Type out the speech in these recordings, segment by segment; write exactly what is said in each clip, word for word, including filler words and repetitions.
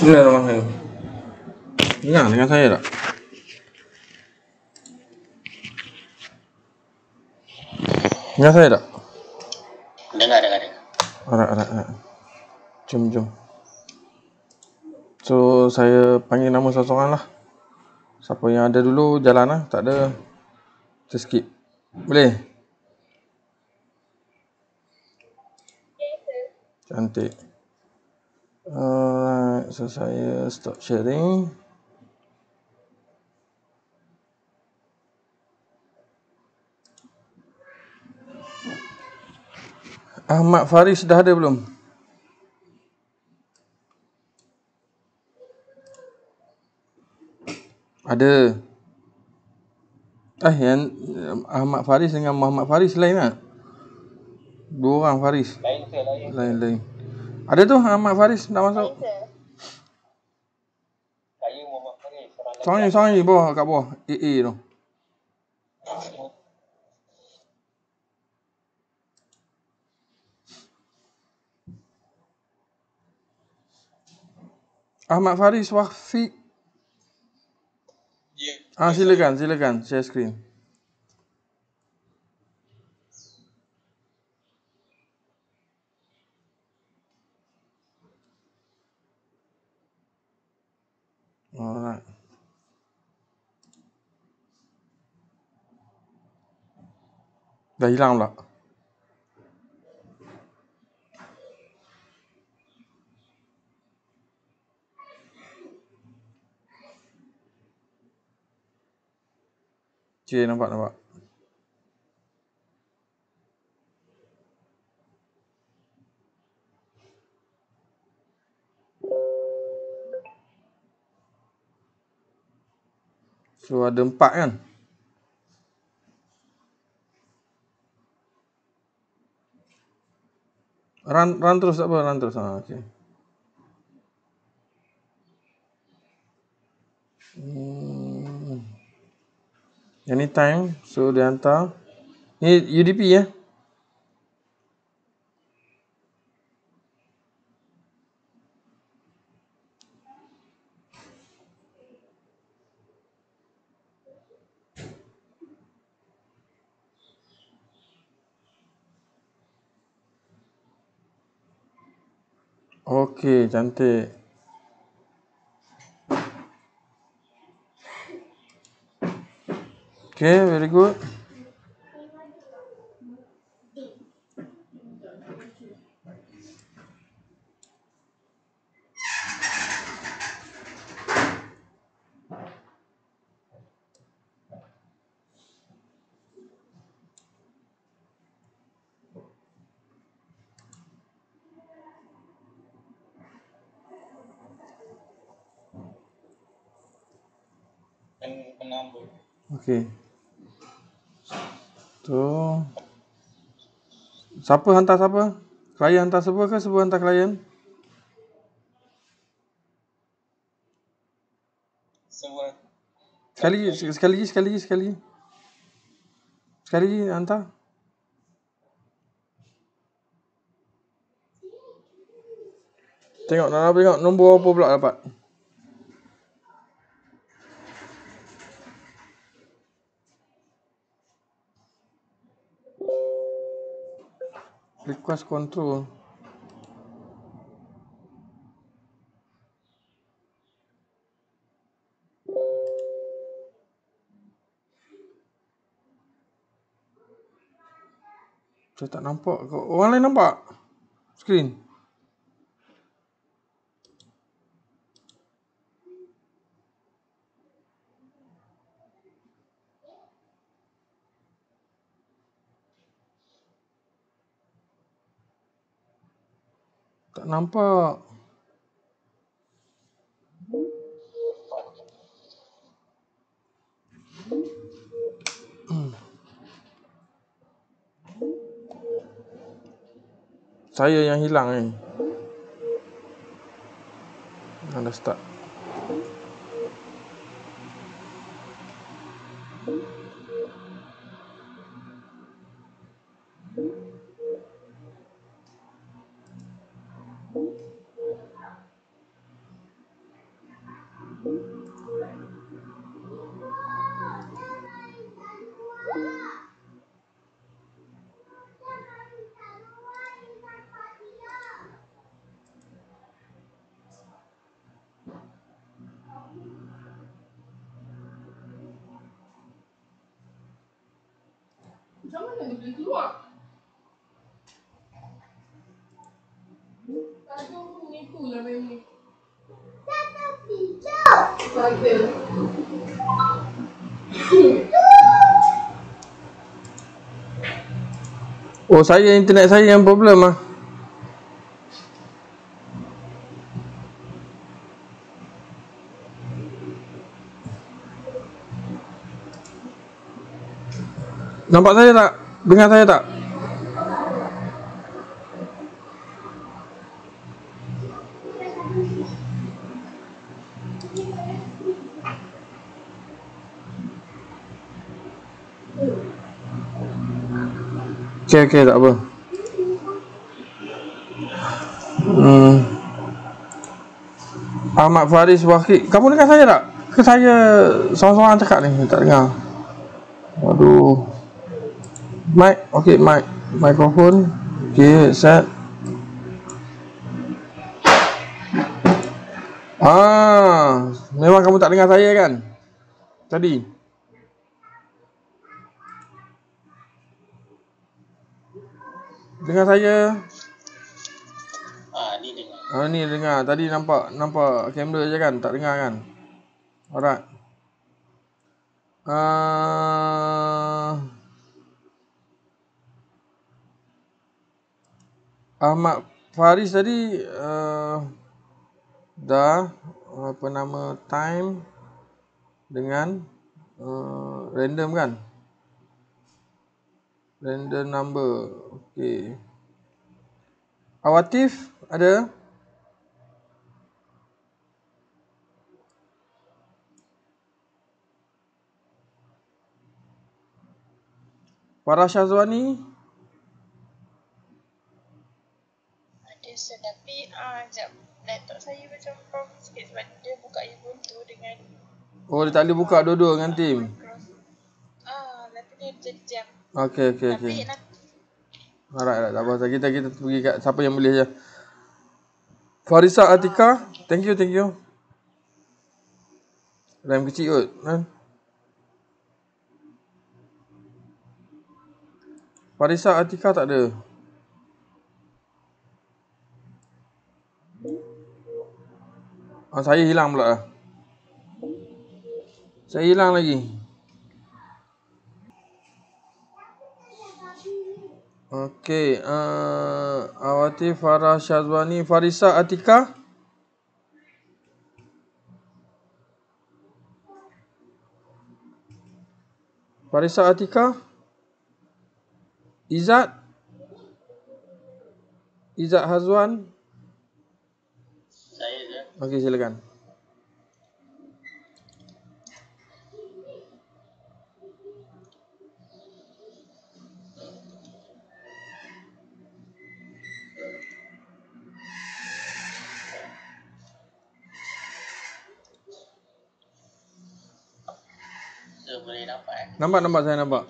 Bismillahirrahmanirrahim. Dengar dengan saya tak? Dengar saya tak? Dengar, dengar, dengar. Alright, alright, alright. Jom, jom. So, saya panggil nama seorang-seorang lah. Siapa yang ada dulu, jalan lah. Tak ada, kita skip. Boleh? Cantik. Alright, so saya stop sharing. Ahmad Faris dah ada belum? Ada. Eh, yang Ahmad Faris dengan Muhammad Faris lain tak? Dua orang Faris. Lain ke, lain. Lain-lain. Ada tu Ahmad Faris dah masuk. Saya Muhammad Faris. Seorang ni, seorang ni bawah, kat bawah. A A tu. Ahmad Faris Wafiq. Ya. Ah, silakan, silakan share screen. Alright. Dah hilang pula. Cik, nampak, nampak. So, ada empat kan? Run, run terus tak apa, run terus. Ah, okay. Hmm. Anytime, so dia hantar. Ni U D P ya? Okey, cantik. Okay, very good. Penambah. Okey. Tu. Siapa hantar siapa? Klien hantar siapa ke siapa hantar klien? Semua. Sekali lagi, sekali lagi, sekali lagi, sekali lagi. Sekali lagi hantar. Tengok, nak tengok nombor apa pula dapat. Request control. Saya tak nampak. Orang lain nampak? Screen. Tak nampak. Saya yang hilang ni. Dah start. Macam mana dia boleh keluar? Tadi aku menipulah memang. Tata pijau. Bagus. Oh, saya internet saya yang problem ah. Nampak saya tak? Dengar saya tak? Okey, okey, tak apa. Hmm. Ahmad Faris Wahid. Kamu dengar saya tak? Ke saya seorang-seorang cakap ni? Tak dengar. Aduh. Mic. Okey, mic. Mikrofon. Okey, set. Ah, memang kamu tak dengar saya kan? Tadi. Dengar saya? Ah, ni dengar. Ah, ni dengar. Tadi nampak nampak kamera je kan? Tak dengar kan? Alright. Ah, Ahmad Faris tadi uh, dah apa nama time dengan uh, random kan? Random number. Okey. Awatif ada? Farah Syazwani? Ada sir, tapi ah uh, jap laptop saya macam problem sikit sebab dia buka Ubuntu dengan Oh, dia tak boleh buka dua-dua dengan tim. Ah, nanti dia jadi jam. Okey, okey, okey. Tapi nanti Alright, alright, tak apa. Kita kita pergi kat siapa yang boleh je. Farisa Atika, thank you, thank you. RAM kecil kot, kan? Farisa Atika tak ada. Ah, saya hilang pula lah. Saya hilang lagi. Okey, uh, Awati, Farah Syazwani, Farisa Atika. Farisa Atika. Izzat. Izzat Hazwan. Saya je. Okey, silakan. So, boleh nampak eh? Nampak, nampak, saya nampak.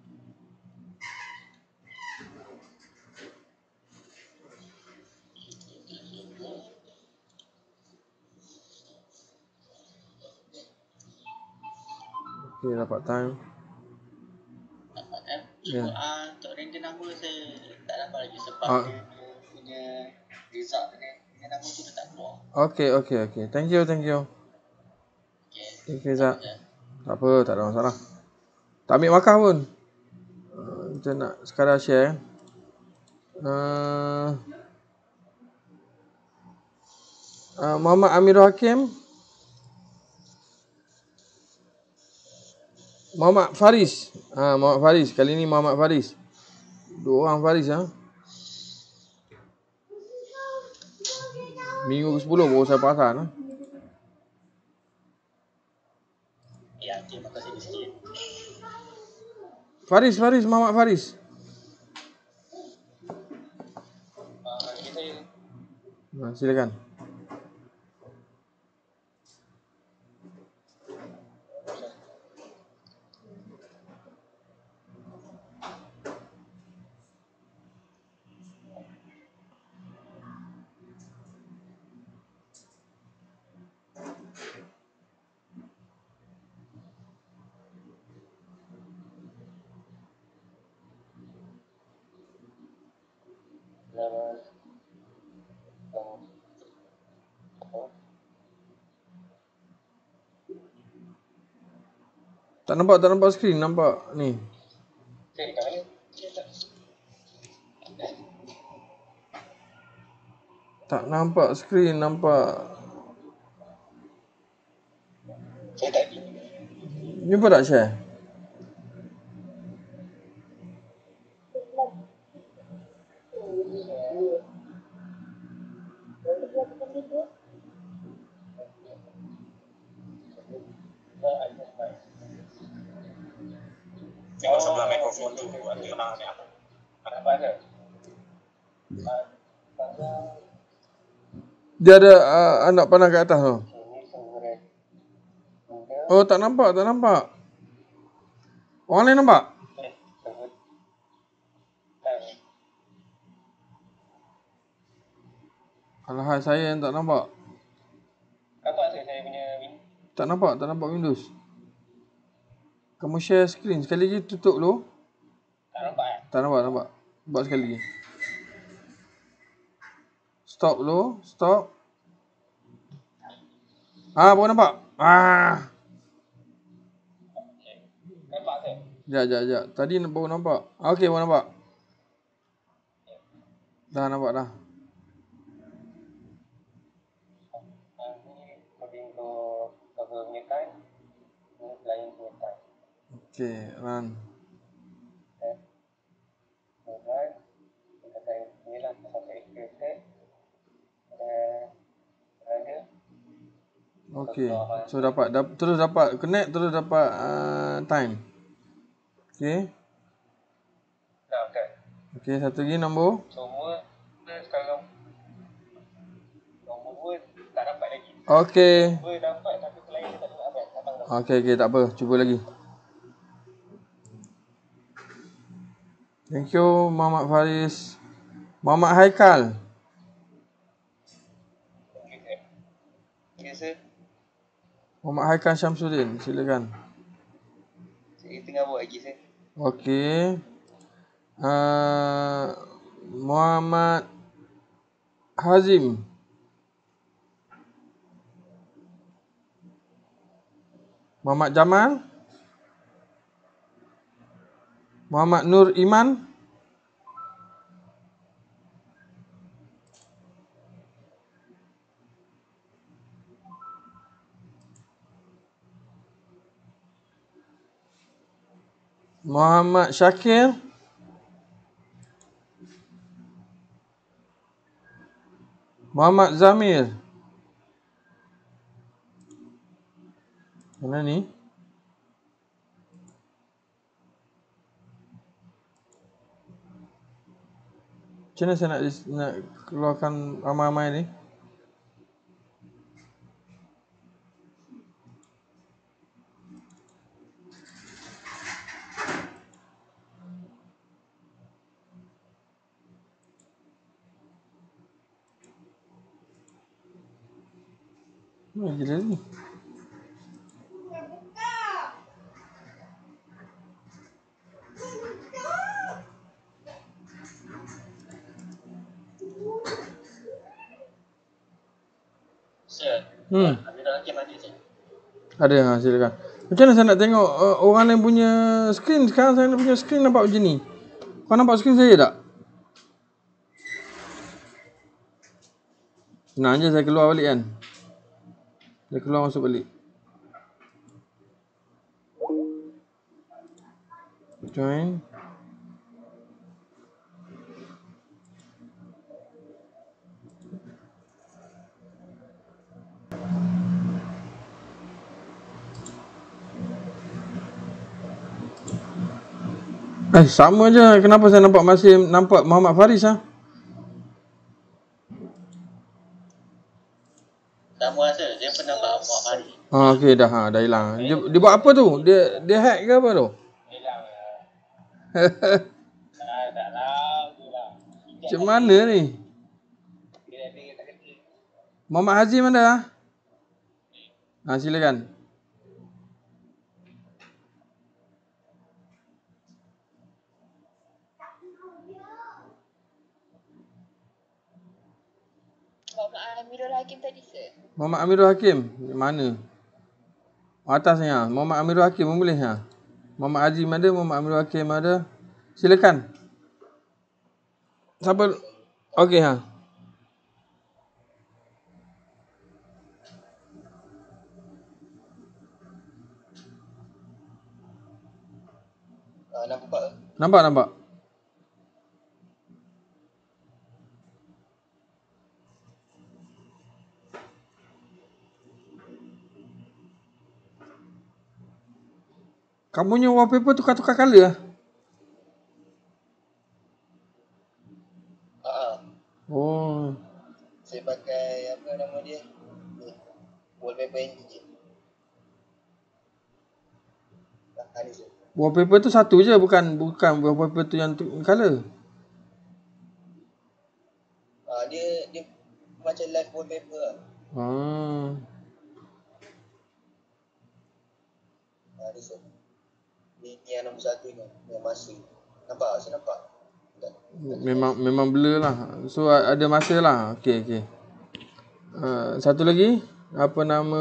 Okey, dapat time. Nampak kan? Ya. Cuma ah, untuk random number saya tak dapat lagi sebab Ah. dia, dia punya result dia, dia number tu dia tak keluar. Okey, okey, okey. Thank you, thank you. Okay. Thank you, Izzat. Okay. Tak apa, tak ada masalah. Tak ambil markah pun. Uh, kita nak sekadar share. Uh, uh, Muhammad Amirul Hakim. Muhammad Faris. Ah, uh, Muhammad Faris. Kali ni Muhammad Faris. Dua orang Faris ah. Ha? Minggu ke sepuluh baru saya perasan ah. Ha? Ya, terima kasih di sini. Faris, Faris, Muhammad Faris. Uh, kita Nah, silakan. Tak nampak, tak nampak skrin, nampak ni. Tak nampak skrin, nampak. Jumpa tak share? Tengok sebelah mikrofon tu ada tengah ni apa? Apa ada? Dia ada uh, anak panah kat atas tu. Oh, tak nampak, tak nampak. Orang lain nampak? Alahai, saya yang tak nampak. Nampak tak saya punya Windows? Tak nampak, tak nampak Windows. Kamu share screen. Sekali lagi tutup dulu. Tak nampak eh? Tak nampak, nampak. Buat sekali lagi. Stop dulu, stop. Ah, baru nampak. Ah. Nampak tak? Sekejap, sekejap, sekejap. Tadi baru nampak. Ah, okey, baru nampak. Dah nampak dah. Ini coding untuk cover punya time. Ini client punya time. Okey, run. Okay. Run. Kita time ni lah sampai created. Dan ada. Okey. So dapat, dap, terus dapat connect, terus dapat uh, time. Okey. Nah, okay. Okey, satu lagi nombor. Semua sekarang nombor dua tak dapat lagi. Okey. Dua dapat tapi client dia tak dapat apa. Abang dah. Okey, okey, tak apa. Cuba lagi. Thank you Muhammad Faris. Muhammad Haikal. Okay, sir. Okay, sir. Muhammad Haikal Syamsuddin, silakan. Saya tengah buat lagi, sir. Okey. Uh, Muhammad Hazim. Muhammad Jamal. Muhammad Nur Iman. Muhammad Syakir. Muhammad Zamir. Mana ni? Macam mana saya nak, nak keluarkan ramai-ramai ni? Mana gila ni? Sir. Hmm. Ada dalam game ada, sir. Ada, ha, silakan. Macam mana saya nak tengok uh, orang lain punya skrin? Sekarang saya punya skrin nampak macam ni. Kau nampak skrin saya tak? Senang je, saya keluar balik kan. Saya keluar masuk balik. Join. Eh, sama je. Kenapa saya nampak masih nampak Muhammad Faris ah? Sama, sir. Dia pernah nampak Muhammad Faris. Ah, okey dah, ha, dah hilang. Dia, dia buat apa tu? Dia dia hack ke apa tu? Hilang lah. Tak, tak lah. Itulah. Macam mana ni? Dia ada tak kena. Muhammad Hazim ada ah? Ha, silakan. Amirul Hakim tadi ke? Muhammad Amirul Hakim. Mana? Atasnya. Muhammad Amirul Hakim pun boleh ha. Muhammad Azim ada, Muhammad Amirul Hakim ada. Silakan. Siapa? Okey ha. Ah, nampak? Nampak nampak. Kamu punya wallpaper tukar-tukar colour lah. Ah, Oh. saya pakai apa nama dia? Ni, wallpaper engine. Ah, ni tu. Wallpaper tu satu je, bukan bukan wallpaper tu yang tu colour. Ah, dia dia macam live wallpaper lah. Hmm. Ah, ni tu. Ni, ni yang nombor satu ni, yang masih. Nampak? Saya nampak? Tak. Memang memang blur lah. So ada masa lah. Okey okey. Uh, satu lagi, apa nama,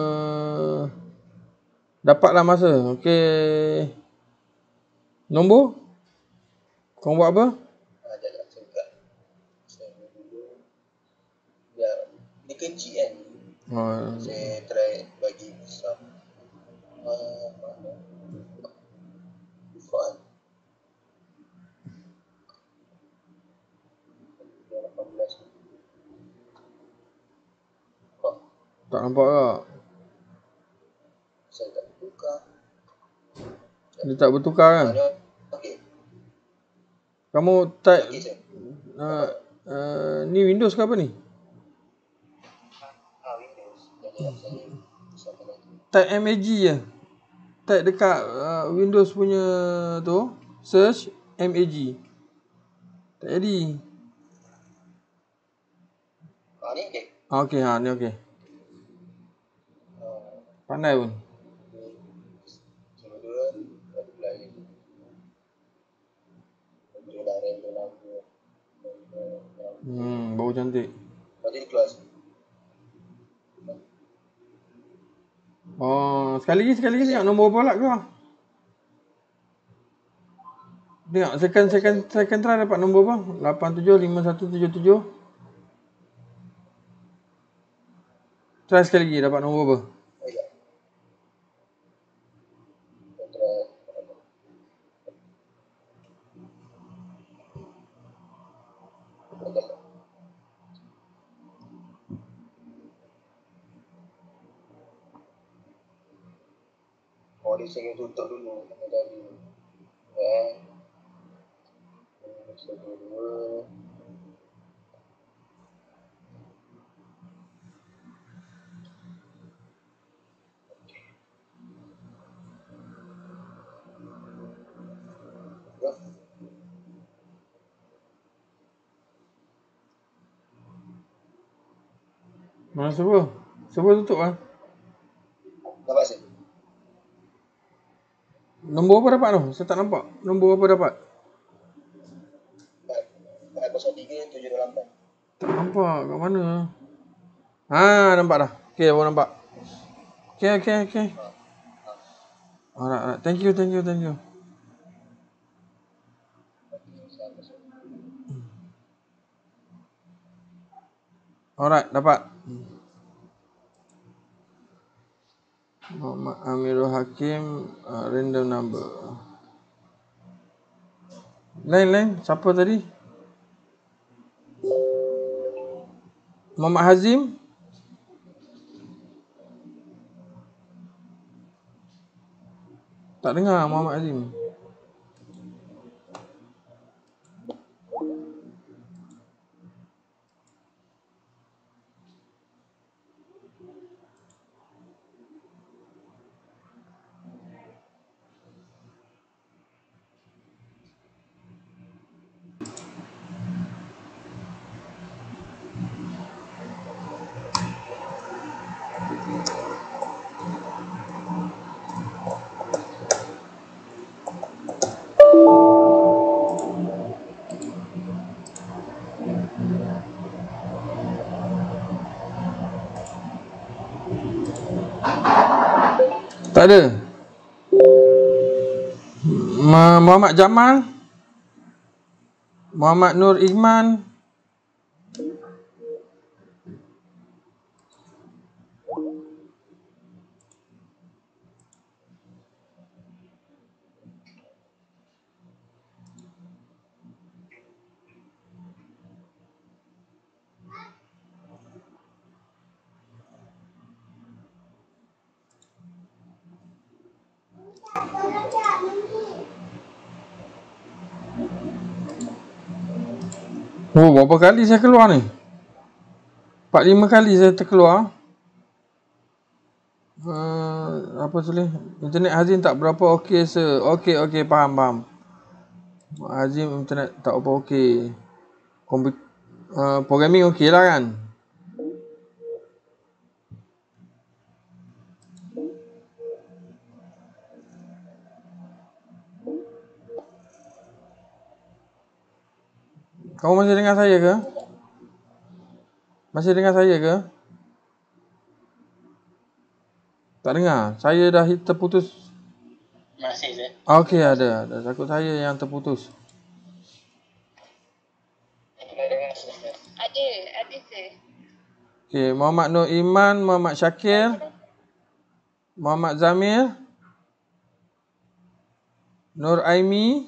dapatlah masa. Okey. Nombor? Kau buat apa? Ah, jap, jap, saya buka. Saya dulu. Ya, dia kecil kan? Oh. Saya try bagi besar. Ah, mana? Default. lapan belas. Oh, Tak nampak tak? saya tak buka. Dia tak bertukar kan? Ah, ni okey. Kamu type Okey, saya. uh, uh, ni Windows ke apa ni? Ah, Windows. Jap, jap, saya besarkan lagi. Type M A G je. Type dekat uh, Windows punya tu, search M A G. Tak jadi. Ah, ni okey. Ah, okey ha, ni okey. Ah, Pandai pun. ni zero dua, satu lagi. Dia dah render lama. Hmm, bau cantik. Lepas tu dia keluar. Oh, sekali lagi, sekali lagi tengok nombor berapa pula keluar. Tengok, second, second, second try dapat nombor apa? lapan tujuh lima satu tujuh tujuh. Try sekali lagi, dapat nombor apa? Oh, ya. Kita try. Sekejap. Oh, dia saya tutup dulu. Tadi. Eh. Satu, dua. Ya. Mana server? Server tutup lah. Nampak saya? Nombor apa dapat tu? Saya tak nampak. Nombor apa dapat? empat kosong tiga tujuh dua lapan. Tak nampak. Kat mana? Ha, nampak dah. Okay, baru nampak. Okay, okay, okay. Alright, alright. Thank you, thank you, thank you. Alright, dapat. Muhammad Amirul Hakim, uh, random number. Lain, lain. Siapa tadi? Muhammad Hazim. Tak dengar Muhammad Hazim. Tak ada. Muhammad Jamal, Muhammad Nur Iman. Oh, berapa kali saya keluar ni? empat lima kali saya terkeluar. Uh, apa tulis? Internet Hazim tak berapa okey se. Okey okey, faham faham. Hazim internet tak apa okey. Komputer uh, programming okey lah kan? Kamu masih dengar saya ke? Masih dengar saya ke? Tak dengar. Saya dah terputus. Masih je. Okey, ada ada. Takut saya yang terputus. Ada, ada sir. Okey, Muhammad Nur Iman, Muhammad Syakir, Muhammad Zamir, Nur Aimi,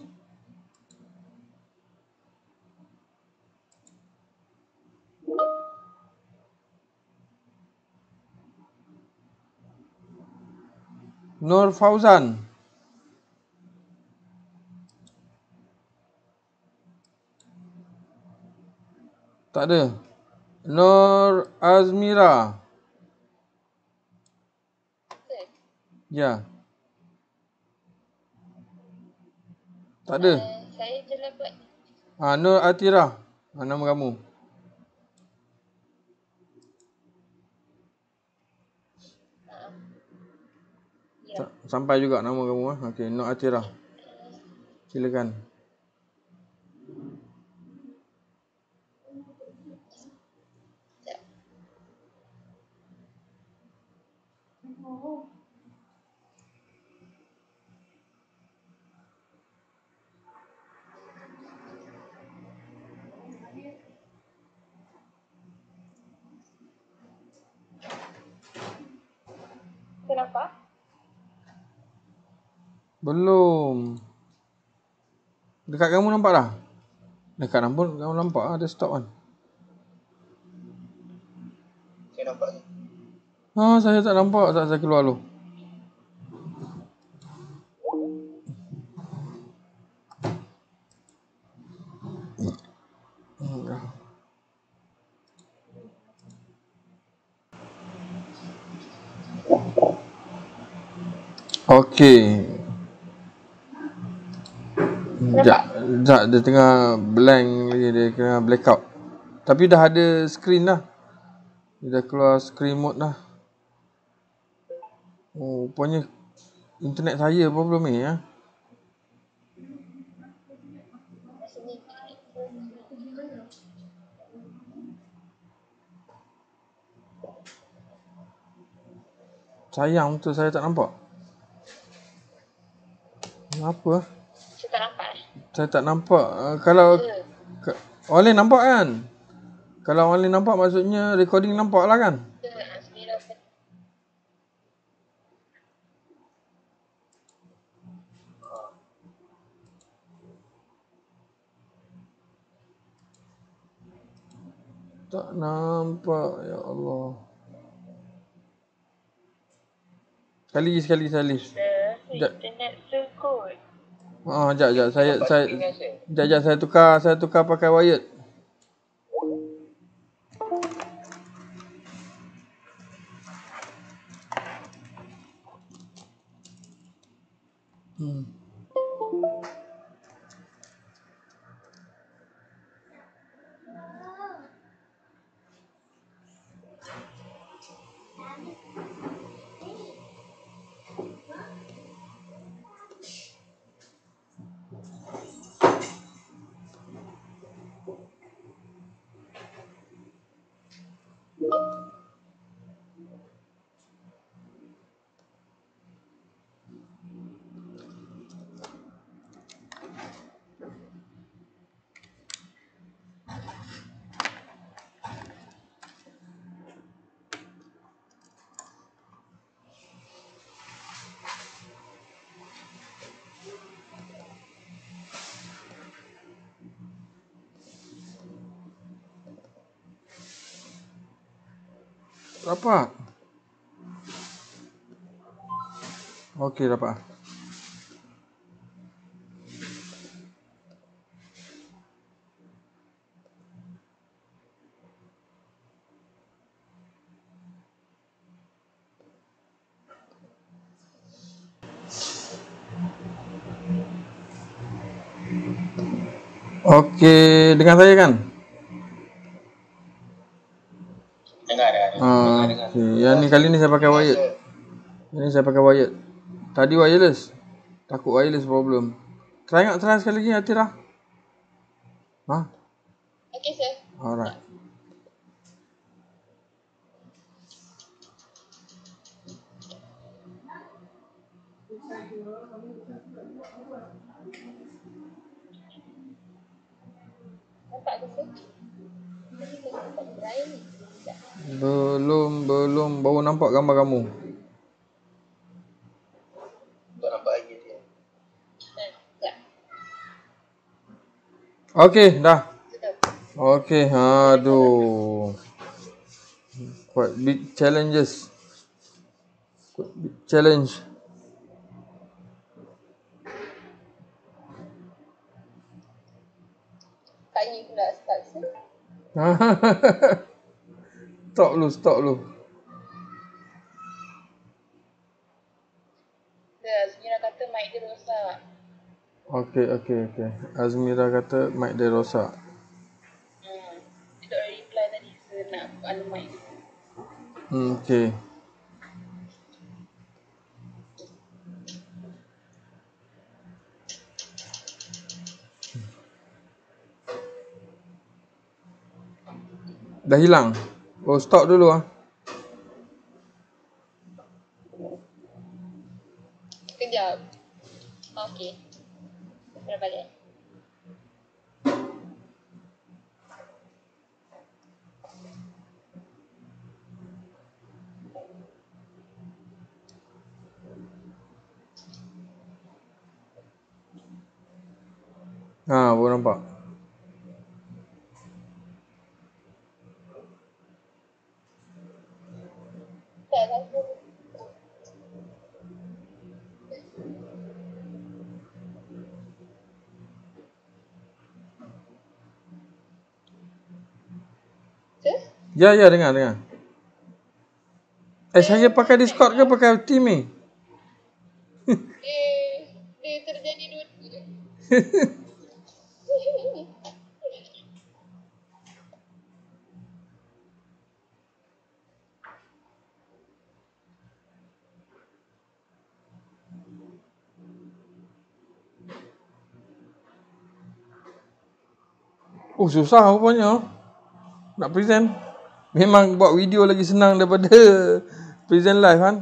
Nur Fauzan. Tak ada. Nur Azmira. Sir. Ya. Tak ada. Uh, saya je lah buat. Ha, Nur Atira. Ha, nama kamu. Uh, ya. Sa- Sampai juga nama kamu. Ha. Okey, Nur Atira. Silakan. Sekejap. Kenapa? Belum. Dekat kamu nampak dah? Dekat nampak, kamu nampak ada stop kan? Saya nampak ni. Ha, saya tak nampak saat saya keluar dulu. Okey. Sekejap, sekejap, dia tengah blank lagi, dia tengah blackout. Tapi dah ada screen dah. Dia dah keluar screen mode dah. Oh, rupanya internet saya problem ni ya. Sini. Sayang betul saya tak nampak. Kenapa? Saya tak nampak. Saya tak nampak. Uh, kalau Ya. ke, orang lain nampak kan? Kalau orang lain nampak maksudnya recording nampak lah kan? Ya, Azmira. Tak nampak, ya Allah. Sekali lagi, sekali sekali. Sir, Sekejap. internet sir kot. Ah, jap jap saya Nampak saya screen kan, saya? jap jap saya tukar saya tukar pakai wired. Hmm. Rapat. Okey, rapat. Okey, dengar saya kan? Dengar, dengar. Ah, okey. Yang ni kali ni saya pakai wired. Ini saya pakai wired. Tadi wireless. Takut wireless problem. Try nak try sekali lagi Atira. Ha? Okay, sir. Alright. Nampak ke, sir? Tadi saya nampak dry ni. Sekejap. Belum, belum. Baru nampak gambar kamu. Tak nampak lagi dia. Hmm, sekejap. Okey, dah. Sudah. Okey, aduh. Quite big challenges. Quite big challenge. Tanya pula start, sir. Stop lu, stop lu. Sir, Azmira kata mic dia rosak. Okey, okey, okey. Azmira kata mic dia rosak. Hmm. Dia tak reply tadi, sir, nak anu mic dia. Hmm, okey. Dah hilang. Oh, stop dulu ah. Sekejap. Okey. Dah balik. Ha, baru nampak. Tak rasa. Sir? Ya, ya, dengar, dengar. Eh, saya pakai Discord ke pakai Team ni? Dia, dia terjadi dua-dua. Oh, susah rupanya. Nak present. Memang buat video lagi senang daripada present live kan?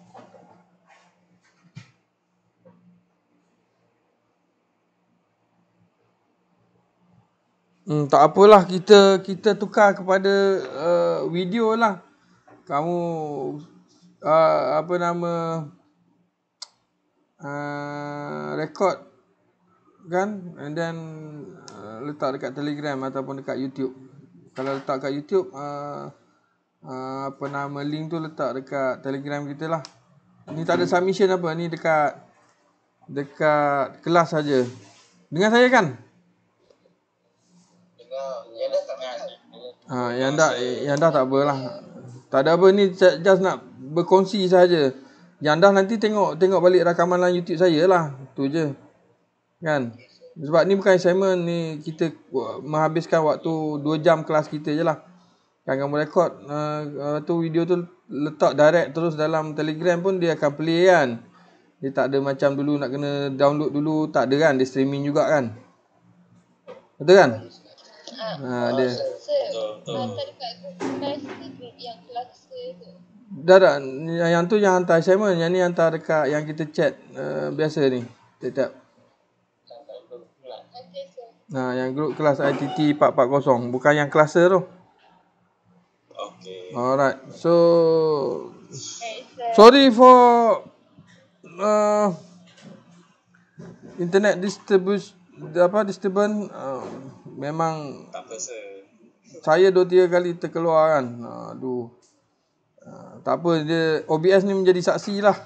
Hmm, tak apalah, kita kita tukar kepada uh, video lah. Kamu uh, apa nama uh, record kan, and then uh, letak dekat Telegram ataupun dekat YouTube. Kalau letak kat YouTube, uh, uh, apa nama link tu letak dekat Telegram kita lah. Ni tak ada submission apa, ni dekat dekat kelas saja. Dengar saya kan? Dengar. Yang dah tak dengar. Ha, yang dah yang dah tak apalah. Tak ada apa, ni just nak berkongsi saja. Yang dah nanti tengok tengok balik rakaman dalam YouTube saya lah. Tu je. Kan? Sebab ni bukan assignment, ni kita menghabiskan waktu dua jam kelas kita je lah. Kan kamu rekod uh, uh, tu video tu letak direct terus dalam Telegram pun dia akan play kan. Dia tak ada macam dulu nak kena download dulu, tak ada kan, dia streaming juga kan. Betul kan? Ah, Ha, dia sir, hantar dekat Google Class ke group yang kelas saya tu? dah dah yang, yang tu yang hantar assignment, yang ni hantar dekat yang kita chat uh, biasa ni. Tetap. Okey, sir. Nah, yang grup kelas I T T empat empat kosong, bukan yang cluster tu. Okey. Alright. So Okay, sir. sorry for uh, internet disturbance apa disturbance uh, memang Tak apa, sir. saya dua tiga kali terkeluar kan. Aduh. tak apa, dia O B S ni menjadi saksi lah.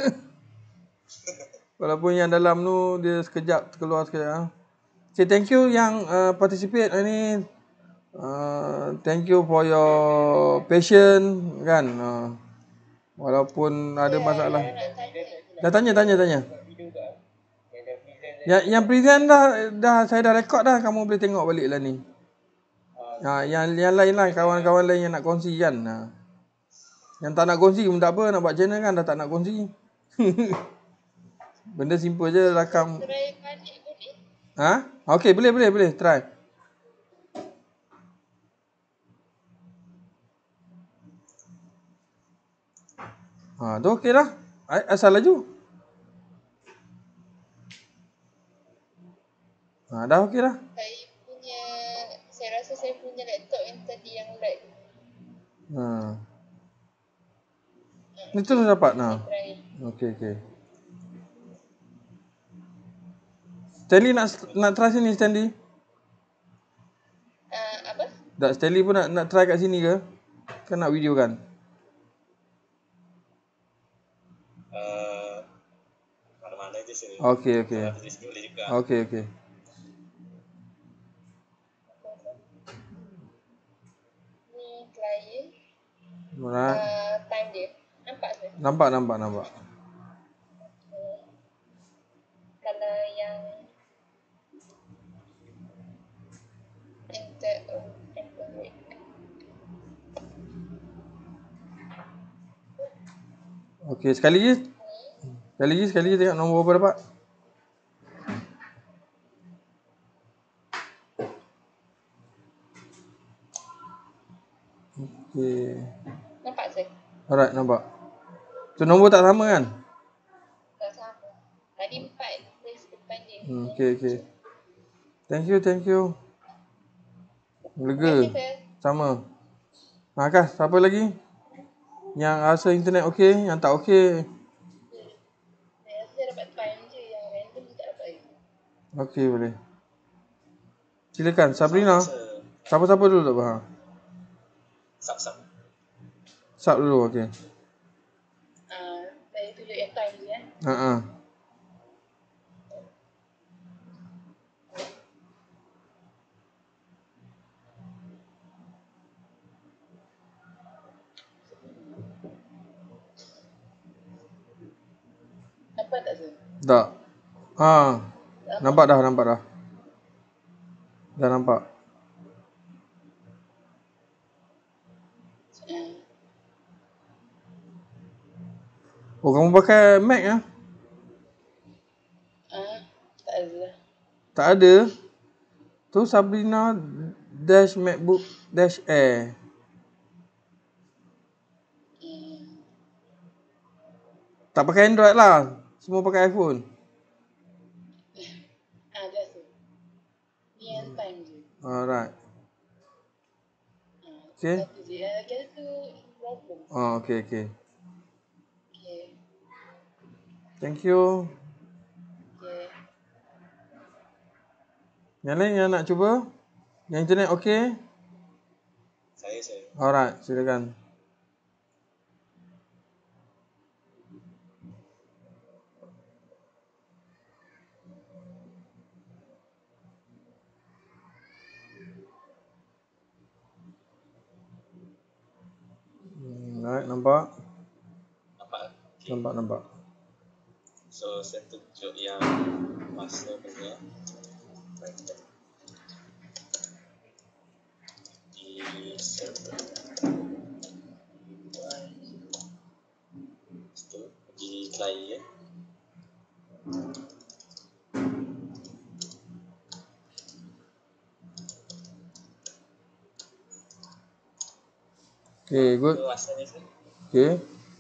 Walaupun yang dalam tu dia sekejap keluar sekejap. Okay, thank you yang uh, participate hari ni. Uh, thank you for your patience kan. Uh, walaupun ada masalah. Dah tanya tanya tanya. Yang yang present dah dah saya dah rekod dah, kamu boleh tengok balik lah ni. Ha, yang yang lain lah, kawan-kawan lain yang nak kongsi kan. Ha. Yang tak nak kongsi pun tak apa, nak buat channel kan dah tak nak kongsi. Benda simple je, rakam. Try balik boleh? Ha? Okey, boleh boleh boleh try. Ha, tu okey lah. Asal laju. Ha, dah okey lah. Saya punya, saya rasa saya punya laptop yang tadi yang lag. Ha. Ni terus dapat nah. Try. Okey okey. Stanley nak nak try sini Stanley? Uh, apa? Tak, Stanley pun nak nak try kat sini ke? Kan nak video kan? Uh, mana-mana je sini. Okey okey. Kalau di sini boleh juga. Okey okey. Ni client. Alright. Uh, time dia. Nampak ke? Nampak nampak nampak. Okay. Kalau yang enter oh, enter rate. Okey, sekali lagi. Sekali lagi, sekali lagi tengok nombor berapa dapat. Okey. Nampak ke? Alright, nampak. Tu nombor tak sama kan? Tak sama. Tadi empat place depan dia. Hmm, okey okey. Thank you, thank you. Lega. Terima kasih, sir. Sama. Ha, Kas, siapa lagi? Yang rasa internet okey, yang tak okey. Saya rasa dapat time je, yang random tak dapat lagi. Okey, boleh. Silakan, Sabrina. Sama, Siapa-siapa dulu tak faham? Sub-sub. Sub dulu, okey. Uh, saya tunjuk yang time je eh. Ha ah. Nampak tak sir? Tak. Ha. Nampak dah, nampak dah. Dah nampak. Uh, Oh, kamu pakai Mac ah? uh, tak ada lah. Tak ada. Tu Sabrina dash MacBook dash Air. Hmm. Tak pakai Android lah. Semua pakai iPhone. Ah, dah sir. Ni yang time je. Alright. Ah, Okay. satu je. Ah, lagi satu problem. Oh, okay, okay. Okay. Thank you. Okay. Yang lain yang nak cuba? Yang internet okay? Saya, saya. Alright, silakan. Hmm, alright, nampak? Nampak? Okay. Nampak, nampak. So, saya tunjuk yang masa punya. Di server. Itu di client. Okay, good. Itu masanya sih. Okay.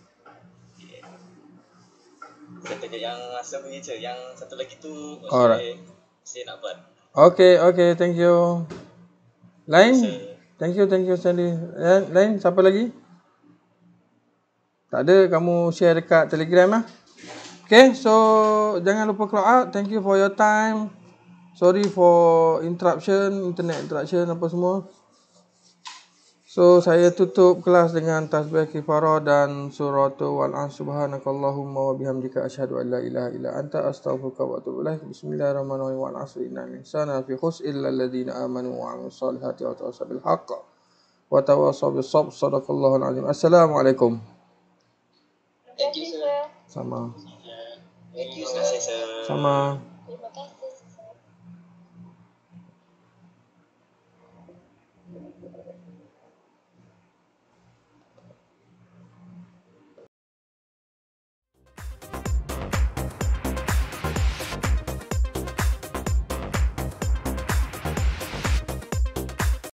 Saya tunjuk yang masa punya je. Yang satu lagi tu Alright. saya, saya nak buat. Okay, okay, thank you. Lain? Saya, Thank you, thank you Stanley. Lain, lain siapa lagi? Tak ada, kamu share dekat Telegram lah. Okay, so jangan lupa clock out. Thank you for your time. Sorry for interruption, internet interruption apa semua. So saya tutup kelas dengan tasbih kifarah dan suratul wal an subhanakallahumma wa bihamdika asyhadu an la ilaha illa anta astaghfiruka wa atubu ilaik. Bismillahirrahmanirrahim. Wal asri innal insana fi khusr illa alladziina aamanu wa 'amilus solihati wa tawassaw bil haqq wa tawassaw bis sabr. Shadaqallahul azim. Assalamualaikum. Terima kasih, sir. Sama. Thank you, sir. Sama.